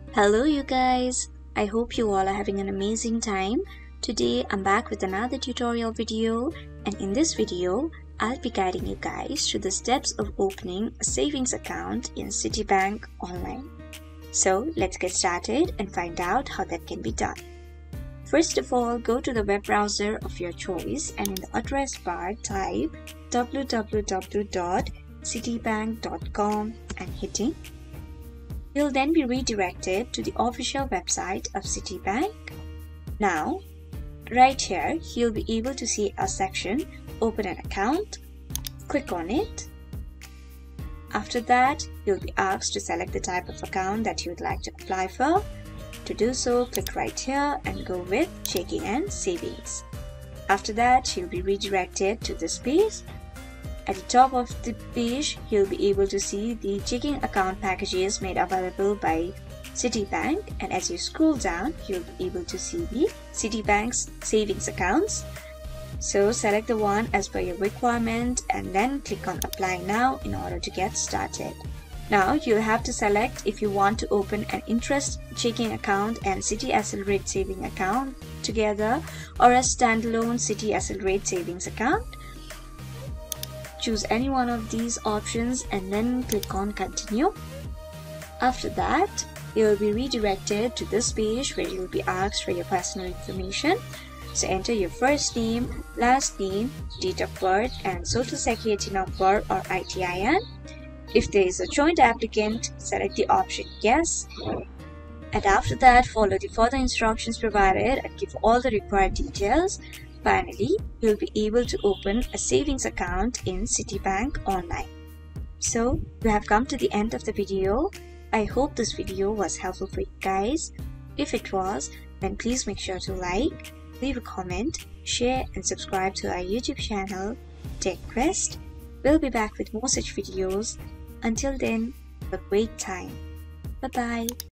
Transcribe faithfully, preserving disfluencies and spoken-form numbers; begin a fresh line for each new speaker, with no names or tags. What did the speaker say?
Hello you guys, I hope you all are having an amazing time. Today I'm back with another tutorial video, and in this video I'll be guiding you guys through the steps of opening a savings account in Citibank online. So let's get started and find out how that can be done. First of all, go to the web browser of your choice and in the address bar type w w w dot citibank dot com and hitting. You'll then be redirected to the official website of Citibank. Now, right here, you'll be able to see a section, Open an Account. Click on it. After that, you'll be asked to select the type of account that you would like to apply for. To do so, click right here and go with Checking and Savings. After that, you'll be redirected to this page. At the top of the page, you'll be able to see the checking account packages made available by Citibank, and as you scroll down, you'll be able to see the Citibank's savings accounts. So select the one as per your requirement and then click on Apply Now in order to get started. Now you'll have to select if you want to open an interest checking account and Citi Accelerate saving account together or a standalone Citi Accelerate savings account. Choose any one of these options and then click on Continue. After that, you will be redirected to this page where you will be asked for your personal information. So enter your first name, last name, date of birth, and social security number or I T I N. If there is a joint applicant, select the option Yes. And after that, follow the further instructions provided and give all the required details. Finally, you'll be able to open a savings account in Citibank online. So, we have come to the end of the video. I hope this video was helpful for you guys. If it was, then please make sure to like, leave a comment, share and subscribe to our YouTube channel, TechQuest. We'll be back with more such videos. Until then, have a great time. Bye-bye.